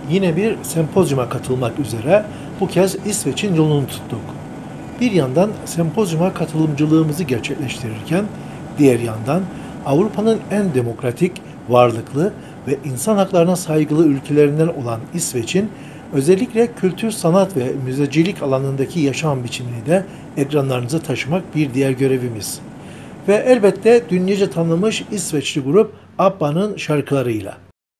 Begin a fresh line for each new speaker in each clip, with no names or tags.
yine bir sempozyuma katılmak üzere bu kez İsveç'in yolunu tuttuk. Bir yandan sempozyuma katılımcılığımızı gerçekleştirirken, diğer yandan Avrupa'nın en demokratik, varlıklı ve insan haklarına saygılı ülkelerinden olan İsveç'in özellikle kültür, sanat ve müzecilik alanındaki yaşam biçimini de ekranlarınıza taşımak bir diğer görevimiz. Ve elbette dünyaca tanınmış İsveçli grup ABBA'nın şarkılarıyla.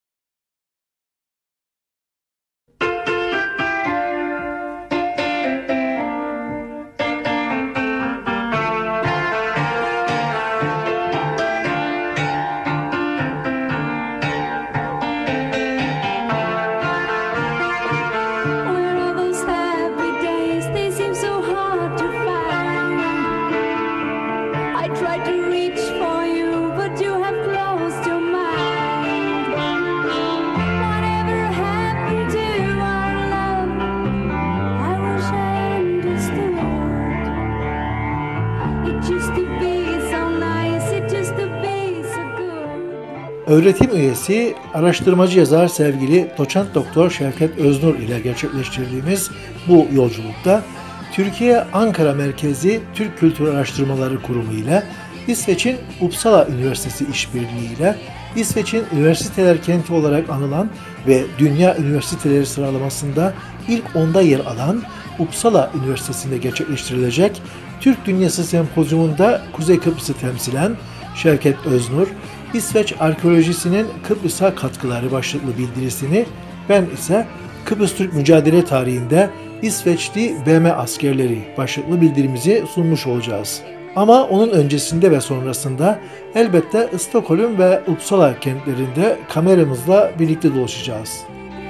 Öğretim üyesi, araştırmacı yazar sevgili Doçent Doktor Şevket Öznur ile gerçekleştirdiğimiz bu yolculukta Türkiye Ankara merkezli Türk Kültür Araştırmaları Kurumu ile İsveç'in Uppsala Üniversitesi işbirliği ile İsveç'in üniversiteler kenti olarak anılan ve dünya üniversiteleri sıralamasında ilk 10'da yer alan Uppsala Üniversitesi'nde gerçekleştirilecek Türk Dünyası Sempozyumunda Kuzey Kıbrıs'ı temsilen Şevket Öznur, İsveç arkeolojisinin Kıbrıs'a katkıları başlıklı bildirisini, ben ise Kıbrıs Türk mücadele tarihinde İsveçli BM askerleri başlıklı bildirimizi sunmuş olacağız. Ama onun öncesinde ve sonrasında elbette Stockholm ve Uppsala kentlerinde kameramızla birlikte dolaşacağız.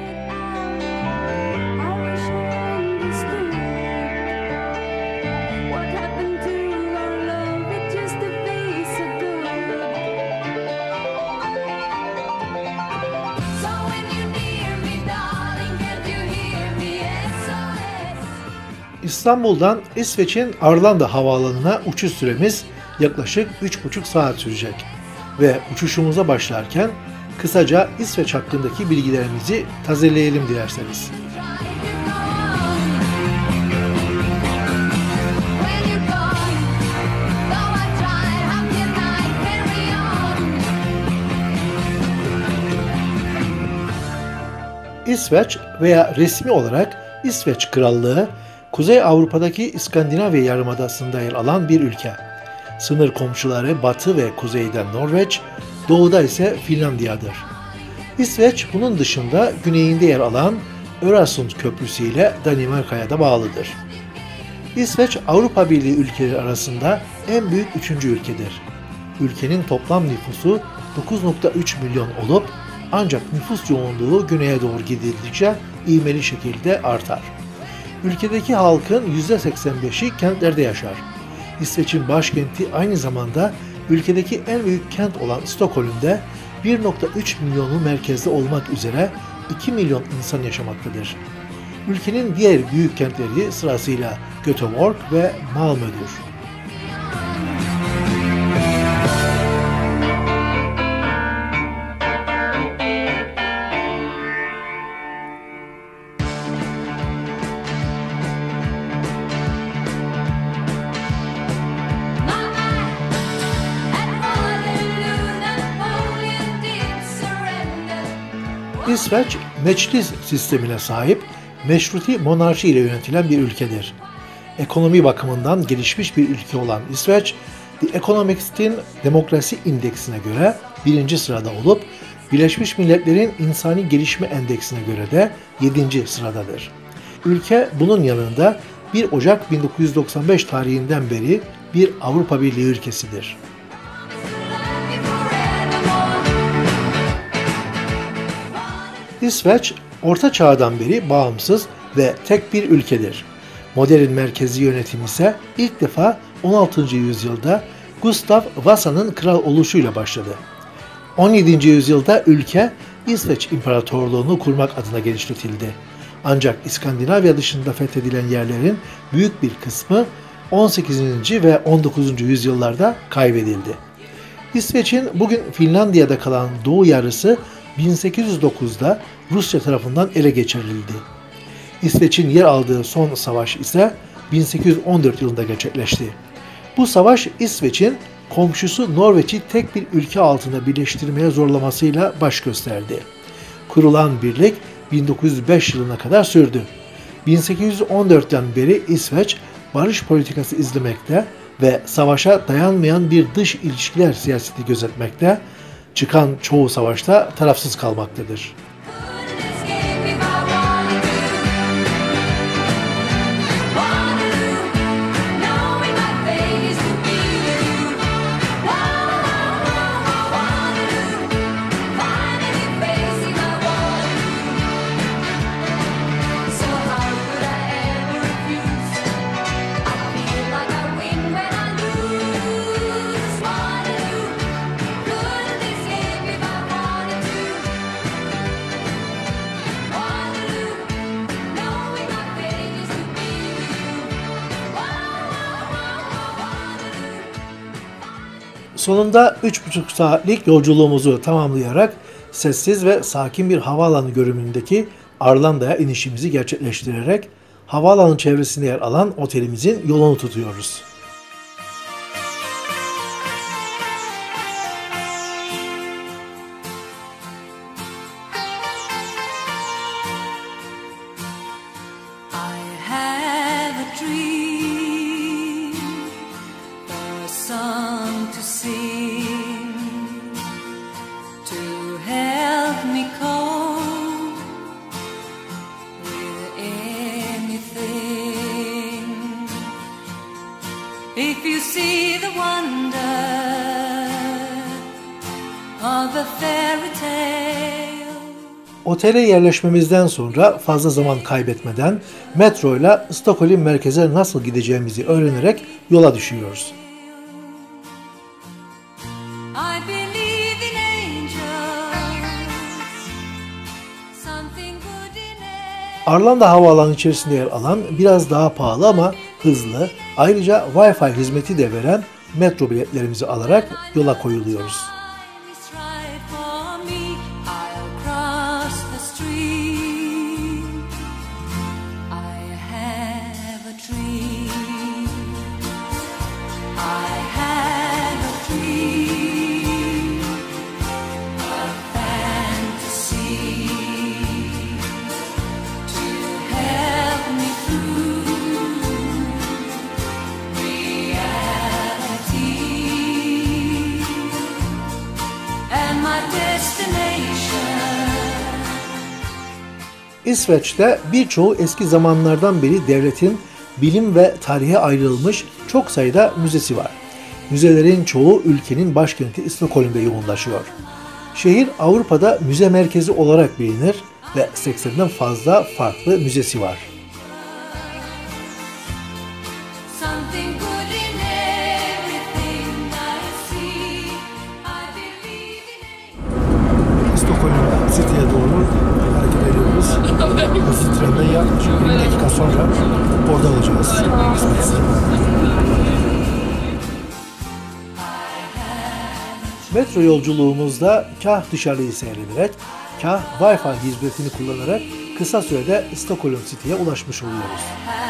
İstanbul'dan İsveç'in Arlanda havaalanına uçuş süremiz yaklaşık 3,5 saat sürecek. Ve uçuşumuza başlarken kısaca İsveç hakkındaki bilgilerimizi tazeleyelim dilerseniz. İsveç veya resmi olarak İsveç Krallığı, Kuzey Avrupa'daki İskandinavya Yarımadası'nda yer alan bir ülke. Sınır komşuları batı ve kuzeyden Norveç, doğuda ise Finlandiya'dır. İsveç bunun dışında güneyinde yer alan Öresund Köprüsü ile Danimarka'ya da bağlıdır. İsveç, Avrupa Birliği ülkeleri arasında en büyük üçüncü ülkedir. Ülkenin toplam nüfusu 9,3 milyon olup ancak nüfus yoğunluğu güneye doğru gidildikçe ivmeli şekilde artar. Ülkedeki halkın %85'i kentlerde yaşar. İsveç'in başkenti aynı zamanda ülkedeki en büyük kent olan Stockholm'de 1,3 milyonu merkezde olmak üzere 2 milyon insan yaşamaktadır. Ülkenin diğer büyük kentleri sırasıyla Göteborg ve Malmö'dür. İsveç, meclis sistemine sahip, meşruti monarşi ile yönetilen bir ülkedir. Ekonomi bakımından gelişmiş bir ülke olan İsveç, The Economist'in Demokrasi İndeksine göre 1. sırada olup, Birleşmiş Milletler'in İnsani Gelişme Endeksine göre de 7. sıradadır. Ülke bunun yanında 1 Ocak 1995 tarihinden beri bir Avrupa Birliği ülkesidir. İsveç, Orta Çağ'dan beri bağımsız ve tek bir ülkedir. Modern merkezi yönetim ise ilk defa 16. yüzyılda Gustav Vasa'nın kral oluşuyla başladı. 17. yüzyılda ülke İsveç İmparatorluğunu kurmak adına genişletildi. Ancak İskandinavya dışında fethedilen yerlerin büyük bir kısmı 18. ve 19. yüzyıllarda kaybedildi. İsveç'in bugün Finlandiya'da kalan doğu yarısı 1809'da Rusya tarafından ele geçirildi. İsveç'in yer aldığı son savaş ise 1814 yılında gerçekleşti. Bu savaş İsveç'in komşusu Norveç'i tek bir ülke altında birleştirmeye zorlamasıyla baş gösterdi. Kurulan birlik 1905 yılına kadar sürdü. 1814'ten beri İsveç barış politikası izlemekte ve savaşa dayanmayan bir dış ilişkiler siyaseti gözetmekte, çıkan çoğu savaşta tarafsız kalmaktadır. Sonunda 3,5 saatlik yolculuğumuzu tamamlayarak sessiz ve sakin bir havaalanı görünümündeki Arlanda'ya inişimizi gerçekleştirerek havaalanı çevresinde yer alan otelimizin yolunu tutuyoruz.
If you see the wonder of a fairy tale.
Otele yerleşmemizden sonra fazla zaman kaybetmeden metro ile Stockholm merkeze nasıl gideceğimizi öğrenerek yola düşüyoruz. Arlanda Havaalanı içerisinde yer alan biraz daha pahalı ama hızlı, ayrıca Wi-Fi hizmeti de veren metro biletlerimizi alarak yola koyuluyoruz. İsveç'te birçoğu eski zamanlardan beri devletin bilim ve tarihe ayrılmış çok sayıda müzesi var. Müzelerin çoğu ülkenin başkenti Stockholm'de yoğunlaşıyor. Şehir Avrupa'da müze merkezi olarak bilinir ve 80'den fazla farklı müzesi var. Stockholm City'ye doğru hareket ediyoruz. Hızlı trenden yaklaşık 20 dakika sonra orada olacağız. Metro yolculuğumuzda kah dışarıyı seyrederek, kah Wi-Fi hizmetini kullanarak kısa sürede Stockholm City'ye ulaşmış oluyoruz.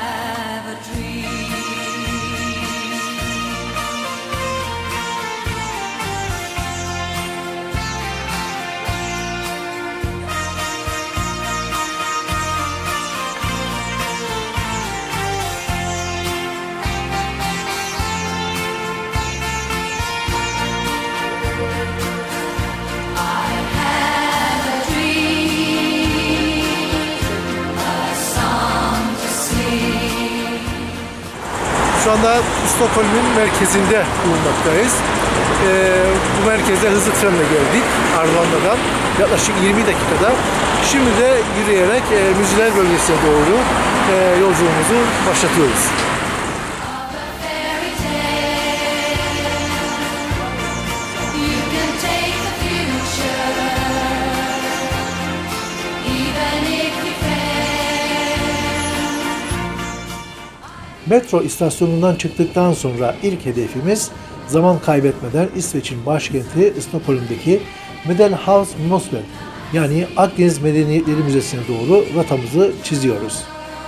Şu anda Stockholm'un merkezinde bulunmaktayız. Bu merkeze hızlı trenle geldik Arlanda'dan yaklaşık 20 dakikada. Şimdi de yürüyerek müzeler bölgesine doğru yolculuğumuzu başlatıyoruz. Metro istasyonundan çıktıktan sonra ilk hedefimiz zaman kaybetmeden İsveç'in başkenti Stockholm'deki Medelhavs Museum yani Akdeniz Medeniyetleri Müzesi'ne doğru rotamızı çiziyoruz.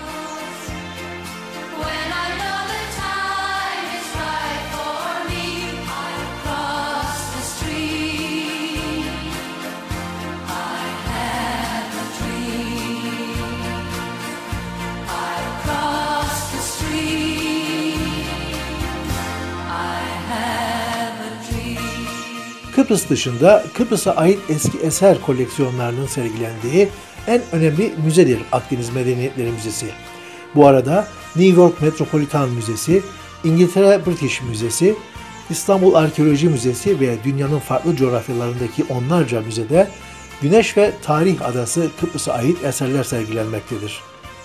When I know the time is right for me, I cross the street. I have a dream. I cross the street. I have a dream.
Kıbrıs dışında Kıbrıs'a ait eski eser koleksiyonlarının sergilendiği en önemli müzedir Akdeniz Medeniyetleri Müzesi. Bu arada New York Metropolitan Müzesi, İngiltere British Müzesi, İstanbul Arkeoloji Müzesi ve dünyanın farklı coğrafyalarındaki onlarca müzede Güneş ve Tarih Adası Kıbrıs'a ait eserler sergilenmektedir.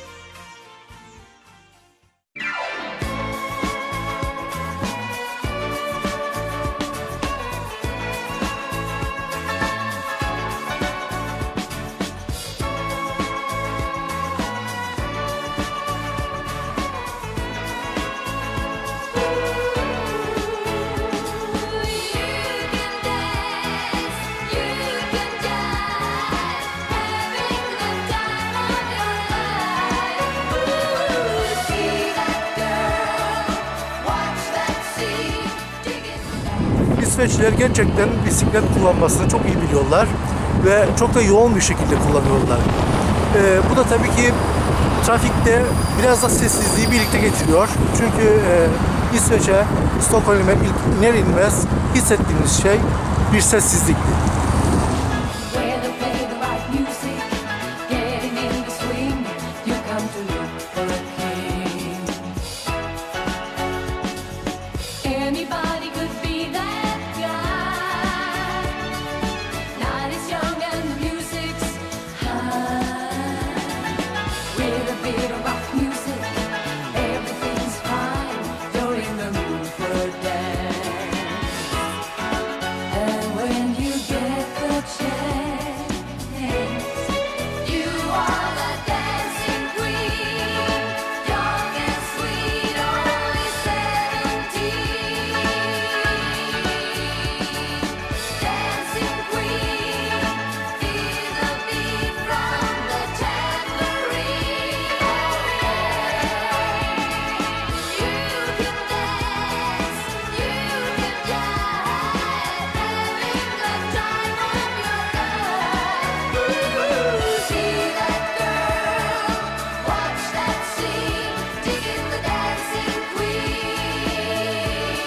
İsveçliler gerçekten bisiklet kullanmasını çok iyi biliyorlar ve çok da yoğun bir şekilde kullanıyorlar. Bu da tabii ki trafikte biraz da sessizliği birlikte getiriyor. Çünkü İsveç'e, Stockholm'e ilk iner inmez hissettiğimiz şey bir sessizlikti.
Where they play the right music, getting in the swing, you come to look for a king. Anybody could be that guy. Night is young and the music's high. With a bit of rock music, everything's fine. You're in the mood for a dance. And when you get the chance, you are the dancing queen, young and sweet, only 17. Dancing queen, feel the beat from the tambourine. You can dance, you can jive, having the time of your life. Ooh, see that girl, watch that scene, digging the dancing queen.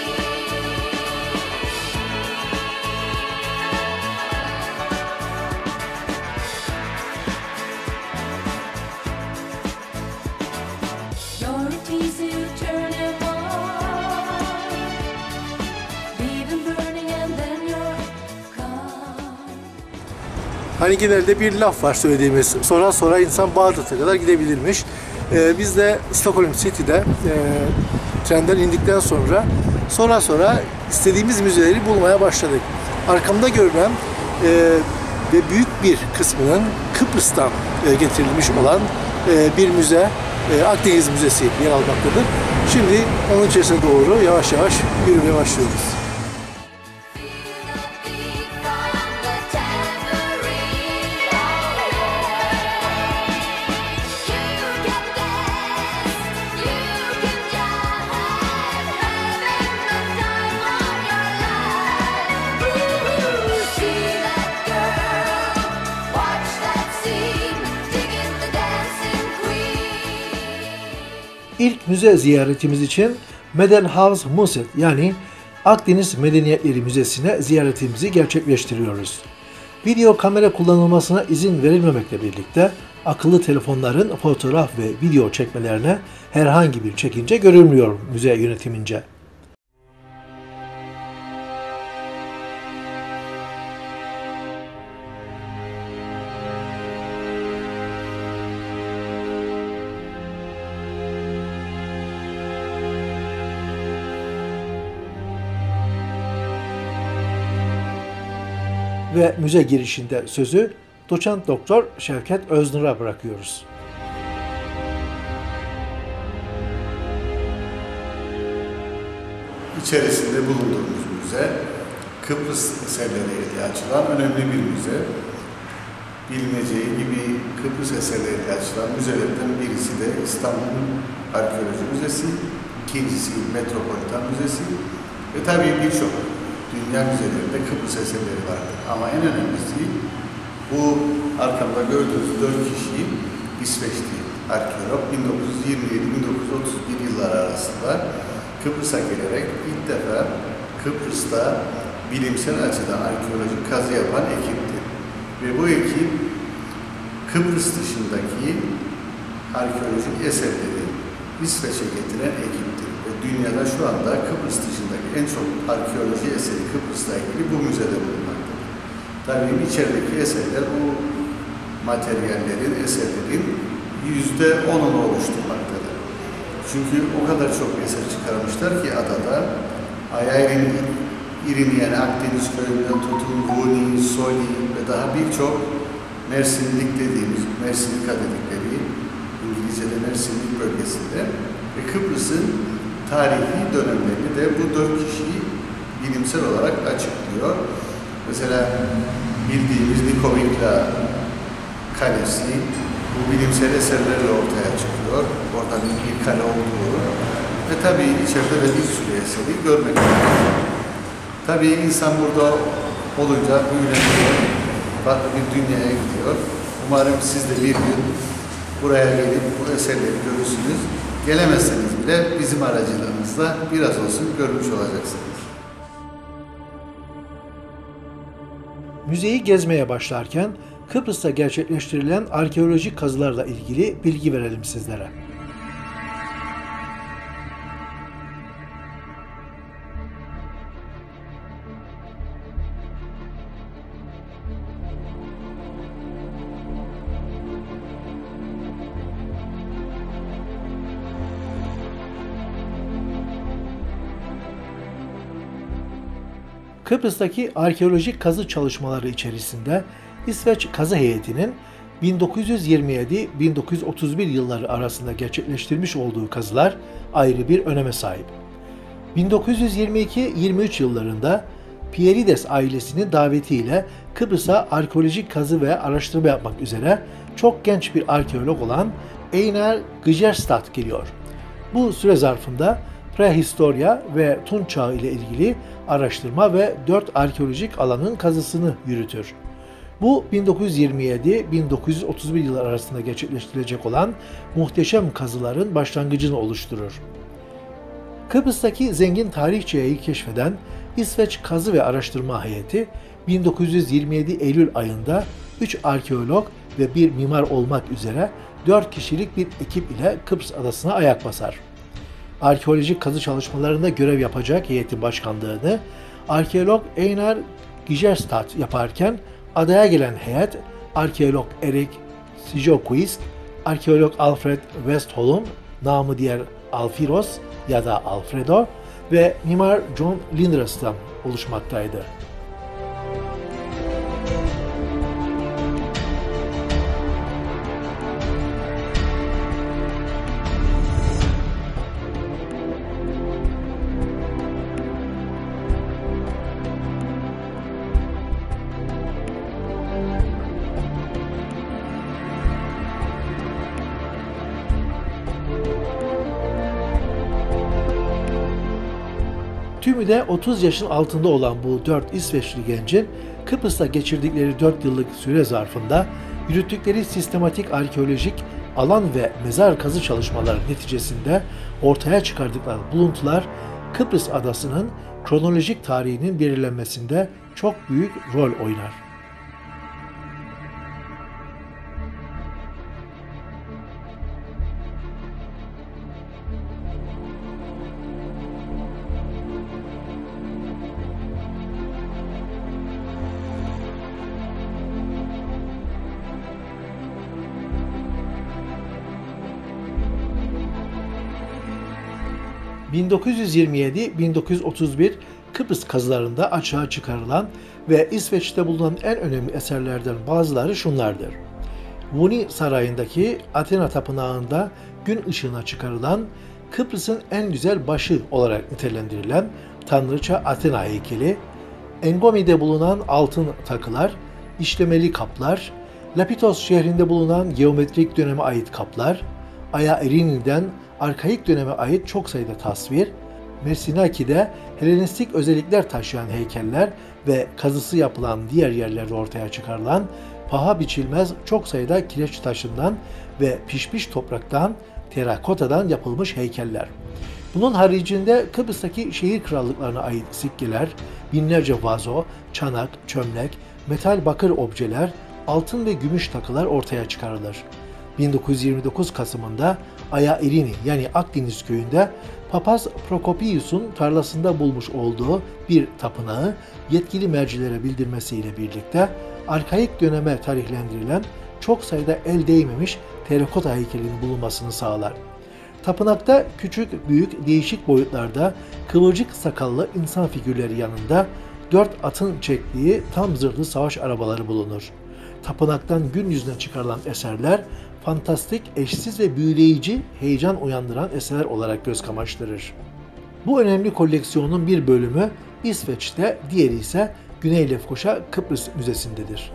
You're a tease you turn him on, leave him burning and then you're gone.
Hani genelde bir laf var söylediğimiz, sonra insan Bağdat'a kadar gidebilirmiş. Biz de Stockholm City'de trenden indikten sonra istediğimiz müzeleri bulmaya başladık. Arkamda görünen ve büyük bir kısmının Kıbrıs'tan getirilmiş olan bir müze, Akdeniz Müzesi yer almaktadır. Şimdi onun içerisine doğru yavaş yavaş yürümeye başlıyoruz. İlk müze ziyaretimiz için Medelhavs Museet yani Akdeniz Medeniyetleri Müzesi'ne ziyaretimizi gerçekleştiriyoruz. Video kamera kullanılmasına izin verilmemekle birlikte akıllı telefonların fotoğraf ve video çekmelerine herhangi bir çekince görülmüyor müze yönetimince. Ve müze girişinde sözü Doçent Doktor Şevket Öznur'a bırakıyoruz.
İçerisinde bulunduğumuz müze, Kıbrıs eserleriyle açılan önemli bir müze. bilineceği gibi Kıbrıs eserleriyle açılan müzelerden birisi de İstanbul Arkeoloji Müzesi, ikincisi Metropolitan Müzesi ve tabii birçok dünya müzelerinde Kıbrıs eserleri vardır. Ama en önemlisi bu arkamda gördüğünüz 4 kişi İsveçli arkeolog 1927-1931 yılları arasında Kıbrıs'a gelerek ilk defa Kıbrıs'ta bilimsel açıdan arkeolojik kazı yapan ekipti. Ve bu ekip Kıbrıs dışındaki arkeolojik eserleri İsveç'e getiren ekiptir. Ve dünyada şu anda Kıbrıs dışındaki en çok arkeoloji eseri Kıbrıs'la ilgili bu müzede bulunmaktadır. Tabii içerideki eserler bu materyallerin, eserlerin %10'unu oluşturmaktadır. Çünkü o kadar çok eser çıkarmışlar ki adada Ayayrin, İriniyen, Akdeniz köyünden tutun, Guni, Soli ve daha birçok Mersinlik dediğimiz, Mersinlika dedikleri İngilizce'de Mersinlik bölgesinde ve Kıbrıs'ın tarihi dönemlerini de bu 4 kişi bilimsel olarak açıklıyor. Mesela bildiğimiz Nikovitla Kalesi bu bilimsel eserlerle ortaya çıkıyor. Orada bir kale olduğu ve tabii içeride de bir sürü eseri görmek mümkün. Tabii insan burada olunca büyüleniyor, farklı bir dünyaya gidiyor. Umarım siz de bir gün buraya gelip bu eserleri görürsünüz. Gelemezseniz bile bizim aracılığımızla biraz olsun görmüş olacaksınız.
Müzeyi gezmeye başlarken Kıbrıs'ta gerçekleştirilen arkeolojik kazılarla ilgili bilgi verelim sizlere. Kıbrıs'taki arkeolojik kazı çalışmaları içerisinde İsveç Kazı Heyeti'nin 1927-1931 yılları arasında gerçekleştirmiş olduğu kazılar ayrı bir öneme sahip. 1922-23 yıllarında Pierides ailesinin davetiyle Kıbrıs'a arkeolojik kazı ve araştırma yapmak üzere çok genç bir arkeolog olan Einar Gjerstad geliyor. Bu süre zarfında prehistorya ve Tunç Çağı ile ilgili araştırma ve 4 arkeolojik alanın kazısını yürütür. Bu 1927-1931 yılları arasında gerçekleştirilecek olan muhteşem kazıların başlangıcını oluşturur. Kıbrıs'taki zengin tarihçeyi keşfeden İsveç Kazı ve Araştırma Heyeti 1927 Eylül ayında 3 arkeolog ve 1 mimar olmak üzere 4 kişilik bir ekip ile Kıbrıs adasına ayak basar. Arkeolojik kazı çalışmalarında görev yapacak heyetin başkanlığını arkeolog Einar Gjerstad yaparken adaya gelen heyet arkeolog Erik Sjöquist, arkeolog Alfred Westholm, namı diğer Alfiros ya da Alfredo ve mimar John Lindras'tan oluşmaktaydı. Tümü de 30 yaşın altında olan bu 4 İsveçli gencin Kıbrıs'ta geçirdikleri 4 yıllık süre zarfında yürüttükleri sistematik arkeolojik alan ve mezar kazı çalışmaları neticesinde ortaya çıkardıkları buluntular Kıbrıs adasının kronolojik tarihinin belirlenmesinde çok büyük rol oynar. ...1927-1931 Kıbrıs kazılarında açığa çıkarılan ve İsveç'te bulunan en önemli eserlerden bazıları şunlardır. Vuni Sarayı'ndaki Athena Tapınağı'nda gün ışığına çıkarılan, Kıbrıs'ın en güzel başı olarak nitelendirilen Tanrıça Athena heykeli, Engomi'de bulunan altın takılar, işlemeli kaplar, Lapitos şehrinde bulunan geometrik döneme ait kaplar, Aya Irini'den arkaik döneme ait çok sayıda tasvir, Mesinaki'de Helenistik özellikler taşıyan heykeller ve kazısı yapılan diğer yerlerde ortaya çıkarılan paha biçilmez çok sayıda kireç taşından ve pişmiş topraktan, terakotadan yapılmış heykeller. Bunun haricinde Kıbrıs'taki şehir krallıklarına ait sikkeler, binlerce vazo, çanak, çömlek, metal bakır objeler, altın ve gümüş takılar ortaya çıkarılır. 1929 Kasım'ında Aya Irini yani Akdeniz köyünde Papaz Prokopius'un tarlasında bulmuş olduğu bir tapınağı yetkili mercilere bildirmesiyle birlikte arkaik döneme tarihlendirilen çok sayıda el değmemiş terakota heykelinin bulunmasını sağlar. Tapınakta küçük, büyük, değişik boyutlarda kıvırcık sakallı insan figürleri yanında 4 atın çektiği tam zırhlı savaş arabaları bulunur. Tapınaktan gün yüzüne çıkarılan eserler fantastik, eşsiz ve büyüleyici, heyecan uyandıran eserler olarak göz kamaştırır. Bu önemli koleksiyonun bir bölümü İsveç'te, diğeri ise Güney Lefkoşa Kıbrıs Müzesi'ndedir.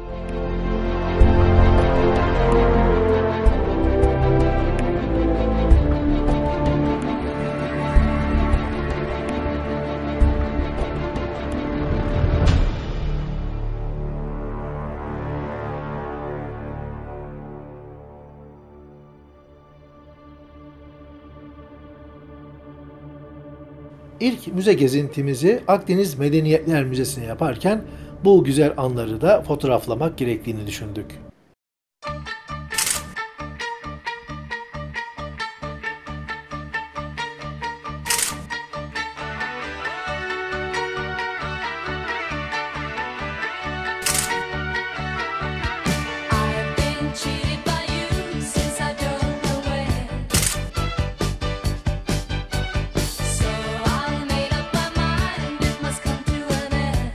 İlk müze gezintimizi Akdeniz Medeniyetler Müzesi'ne yaparken bu güzel anları da fotoğraflamak gerektiğini düşündük.
I've been cheated by you since I don't know when. So I made up my mind it must come to an end.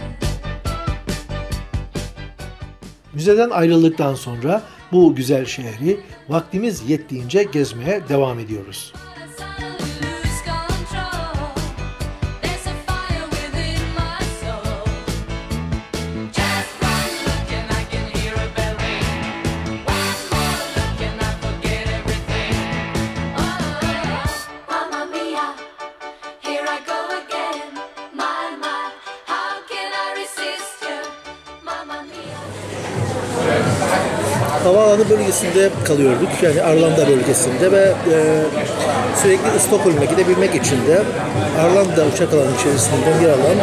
Müzeden ayrıldıktan sonra bu güzel şehri vaktimiz yettiğince gezmeye devam ediyoruz.
Suddenly lose control. There's a fire within my soul. Just one look and I can hear a bell ring. One more look and I forget everything. Oh, Mamma Mia, here I go again. My, how can I resist you? Mamma Mia.
Havaalanı bölgesinde kalıyorduk. Yani Arlanda bölgesinde ve sürekli Stockholm'a gidebilmek için de Arlanda uçak alanı içerisinden yer alan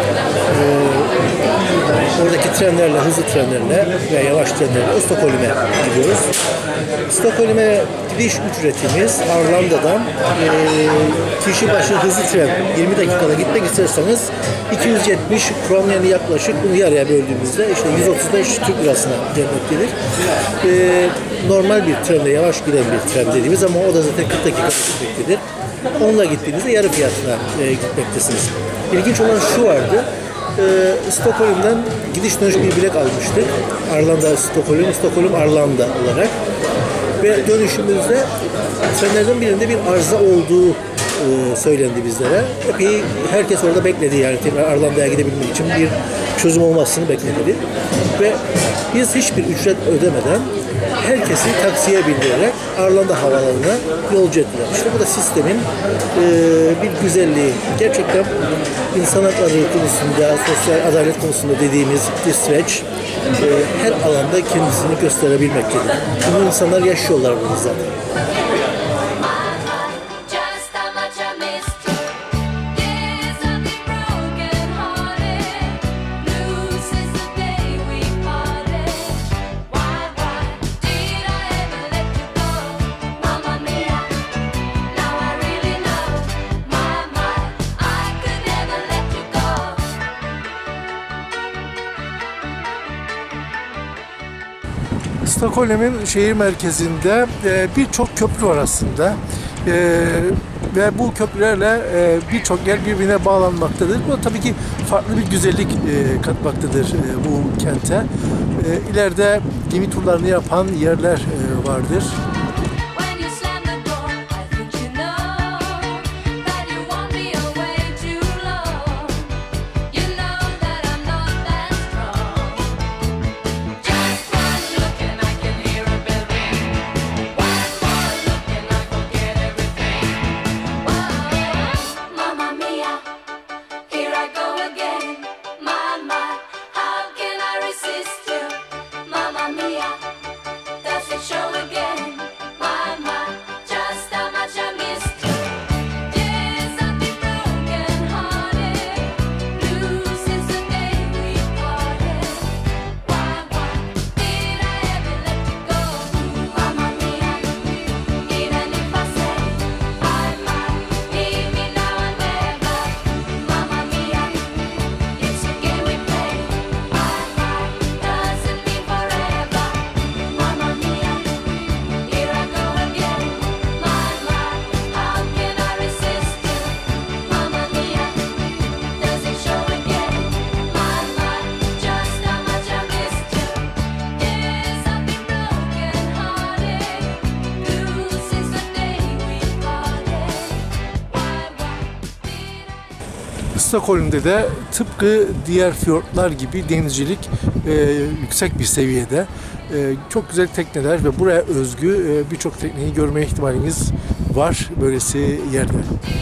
oradaki trenlerle, hızlı trenlerle ve yavaş trenlerle Stockholm'e gidiyoruz. Stockholm'e gidiş ücretimiz Arlanda'dan kişi başı hızlı tren 20 dakikada gitmek isterseniz 270 kron, yani yaklaşık bunu yarıya böldüğümüzde işte 135 Türk lirasına gelmektedir. Normal bir trenle, yavaş giden bir tren dediğimiz ama o da zaten 40 dakika gitmektedir. Onunla gittiğinizde yarı fiyatına gitmektesiniz. İlginç olan şu vardı. Stockholm'dan gidiş dönüş bir bilet almıştık. Arlanda Stockholm, Stockholm Arlanda olarak. Ve dönüşümüzde trenlerden birinde bir arıza olduğu söylendi bizlere. Epey herkes orada bekledi, yani tekrar Arlanda'ya gidebilmek için bir çözüm olmasını bekledi. Ve biz hiçbir ücret ödemeden herkesi taksiye bindirerek Arlanda Havaalanı'na yolcu ettiler. İşte bu da sistemin bir güzelliği. Gerçekten insan hakları konusunda, sosyal adalet konusunda dediğimiz İsveç her alanda kendisini gösterebilmektedir. Bunu insanlar yaşıyorlar bunu zaten.
Just how much I missed you. Yes, I've been broken hearted. Blue since the day we parted. Why did I ever let you go? Mamma Mia, now I really know. My, I could never let you go.
Stockholm'un şehir merkezinde birçok köprü var aslında. Ve bu köprülerle birçok yer birbirine bağlanmaktadır. Bu tabii ki farklı bir güzellik katmaktadır bu kente. İleride gemi turlarını yapan yerler vardır.
When you slam the door, I think you know that you want me away too long. You know that I'm not that strong. Just one look and I
Stockholm'de de tıpkı diğer fiyortlar gibi denizcilik yüksek bir seviyede. Çok güzel tekneler ve buraya özgü birçok tekneyi görme ihtimaliniz var böylesi yerde.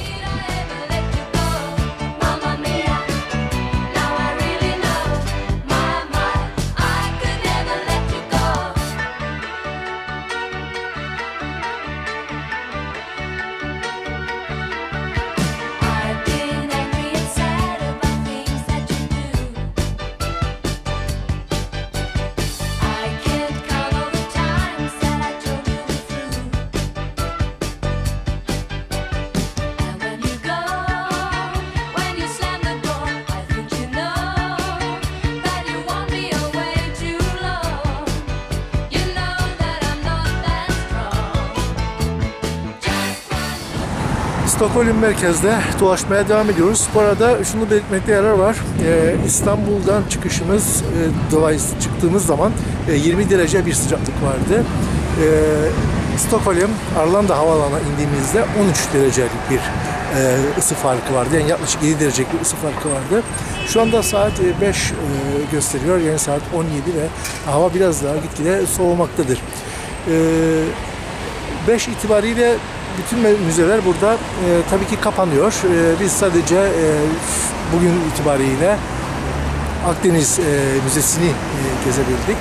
Stockholm merkezde dolaşmaya devam ediyoruz. Bu arada şunu belirtmekte yarar var. İstanbul'dan dolayısıyla çıktığımız zaman 20 derece bir sıcaklık vardı. Stockholm Arlanda Havaalanı'na indiğimizde 13 derecelik bir ısı farkı vardı. Yani yaklaşık 7 derecelik bir ısı farkı vardı. Şu anda saat 5 gösteriyor. Yani saat 17 ve hava biraz daha gitgide soğumaktadır. 5 itibariyle bütün müzeler burada tabii ki kapanıyor. Biz sadece bugün itibariyle Akdeniz Müzesi'ni gezebildik.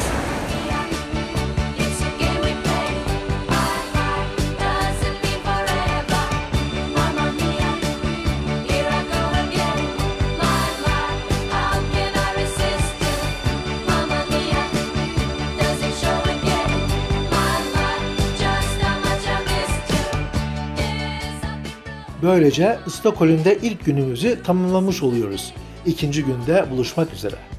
Böylece Stockholm'de ilk günümüzü tamamlamış oluyoruz. İkinci günde buluşmak üzere.